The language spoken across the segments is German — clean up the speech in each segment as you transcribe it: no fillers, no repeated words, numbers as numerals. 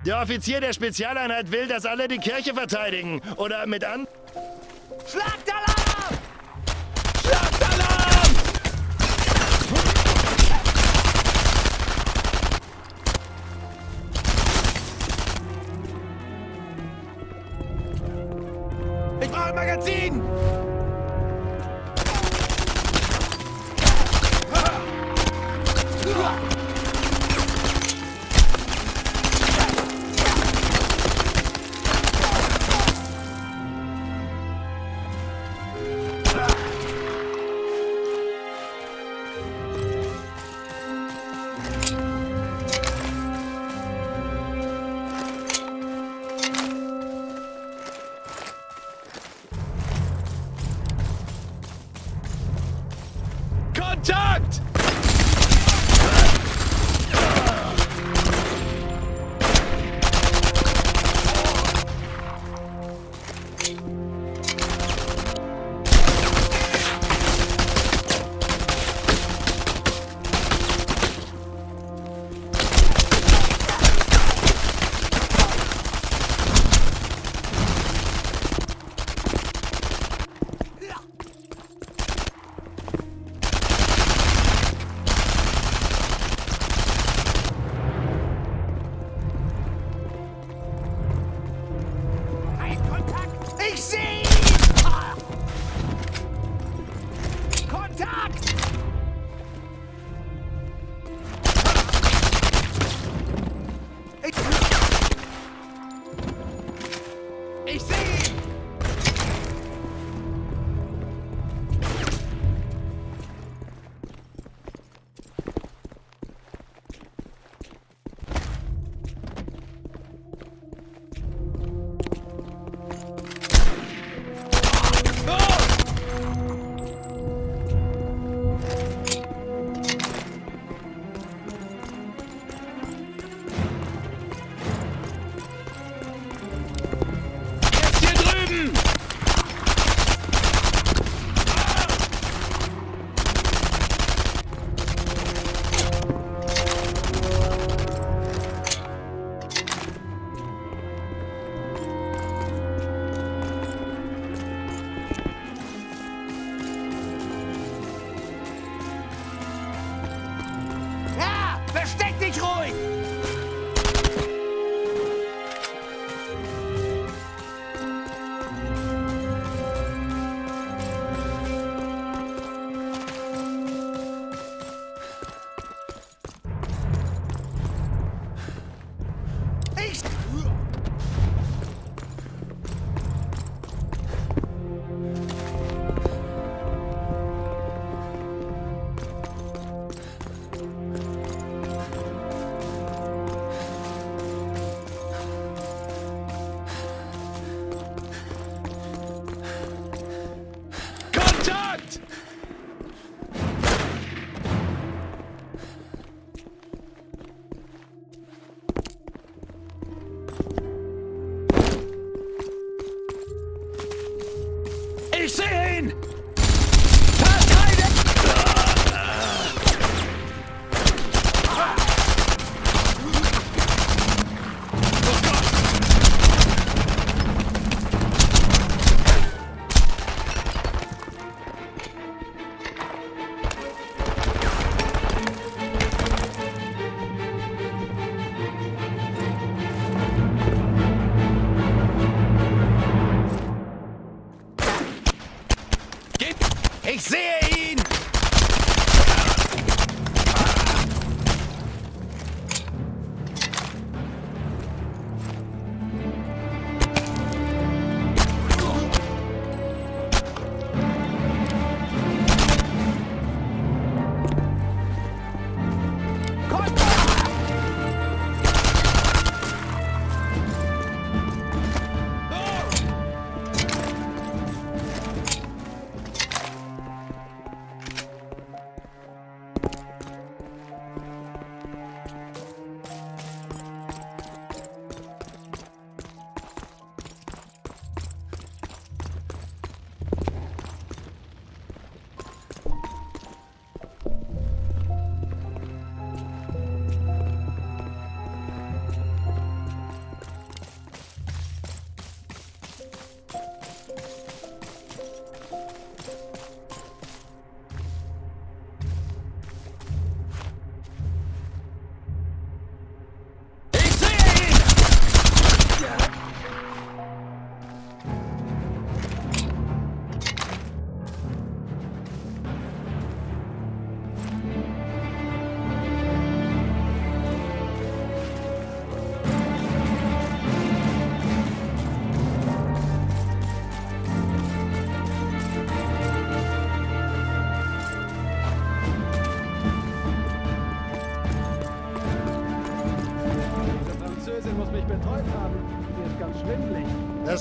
Der Offizier der Spezialeinheit will, dass alle die Kirche verteidigen. Oder mit an... Schlagtalarm! Schlagtalarm! Ich brauche ein Magazin! Kontakt! Ich sehe ihn! Kontakt! Ich sehe ihn! Versteck dich ruhig! Ich sehe ihn! Ich sehe ihn!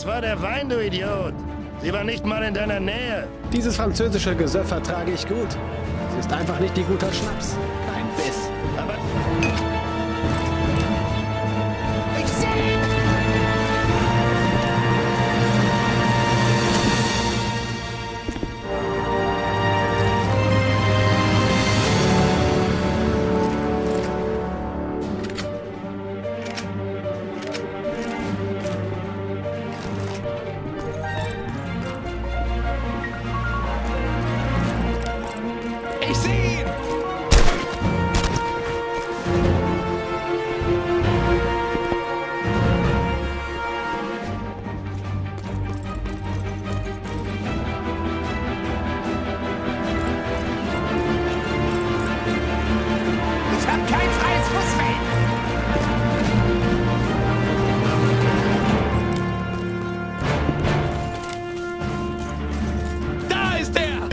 Das war der Wein, du Idiot. Sie war nicht mal in deiner Nähe. Dieses französische Gesöff vertrage ich gut. Es ist einfach nicht wie guter Schnaps. Kein Biss. Aber Ich sehe ihn! Ich sehe ihn! Ich habe kein freies Schussfeld! Da ist er!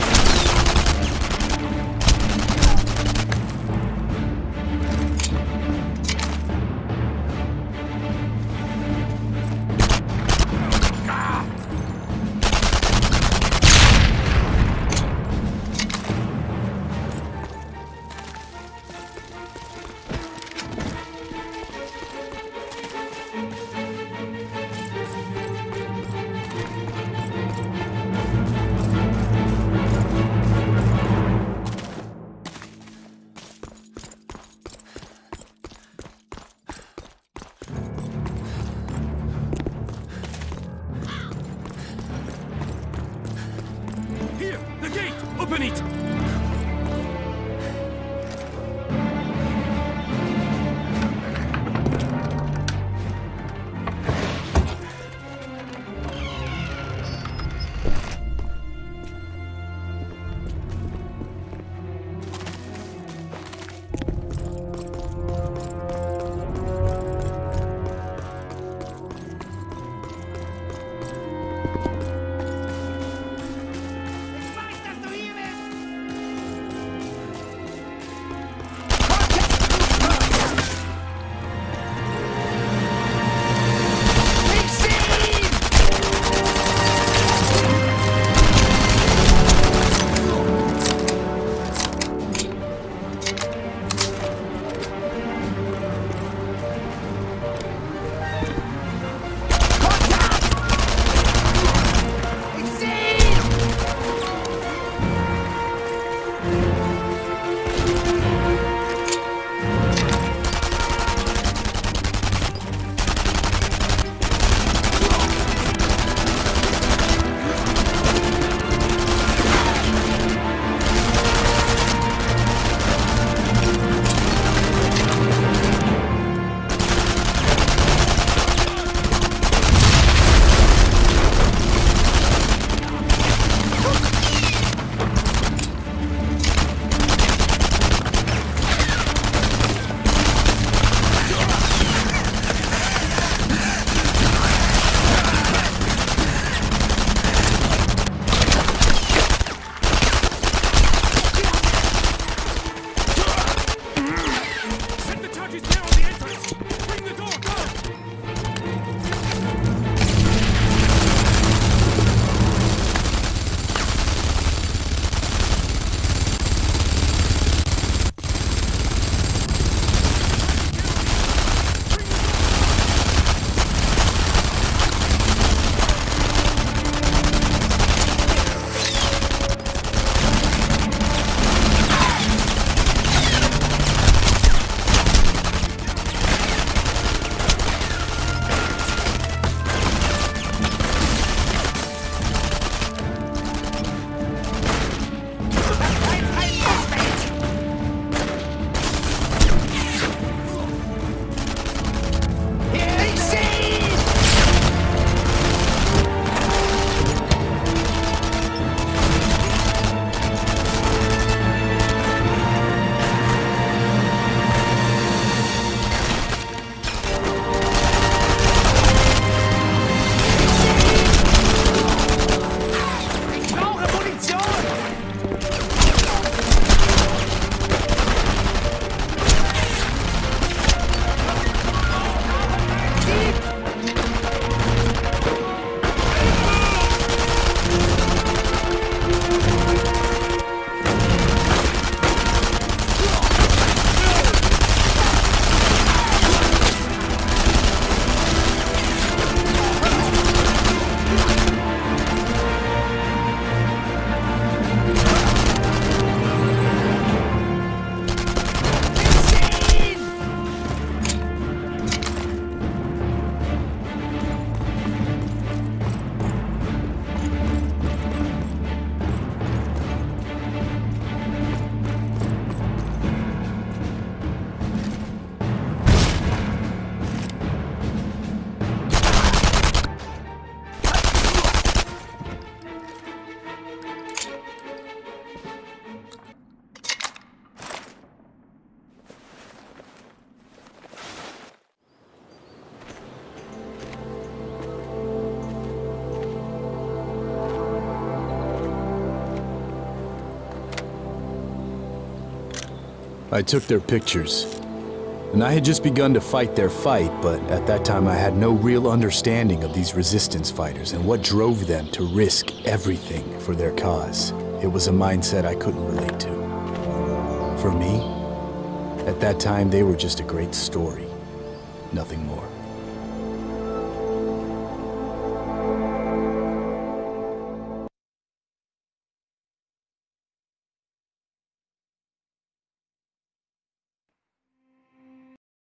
Here, the gate! Open it! Ich weiß, dass du hier bist! I took their pictures. And I had just begun to fight their fight, but at that time I had no real understanding of these resistance fighters and what drove them to risk everything for their cause. It was a mindset I couldn't relate to. For me, at that time they were just a great story, nothing more.